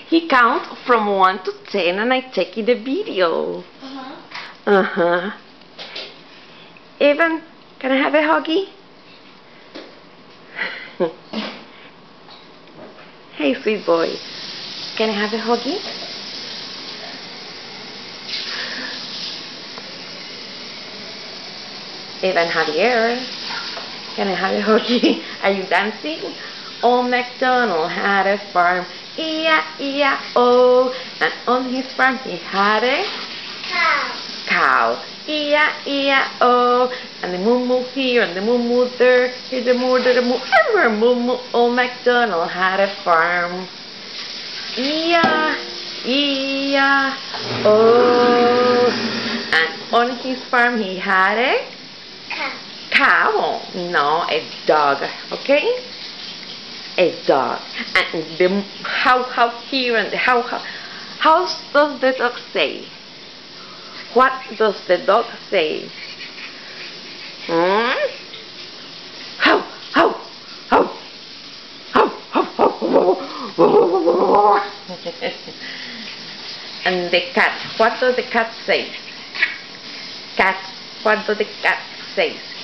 He counts from 1 to 10 and I take the video. Evan, can I have a huggy? Hey, sweet boy. Can I have a huggy? Evan, Javier, can I have a huggy? Are you dancing? Old MacDonald had a farm, E-I-E-I-O, and on his farm he had a cow. E-I-E-I-O, and the moo-moo here and the moo-moo there, here the moo, there the moo, everywhere moo-moo. Old MacDonald had a farm, E-I-E-I-O, and on his farm he had a cow. No, a dog. Okay, a dog. And the how here and the how does the dog say? What does the dog say? How. And the cat, what does the cat say? Cat, what does the cat say?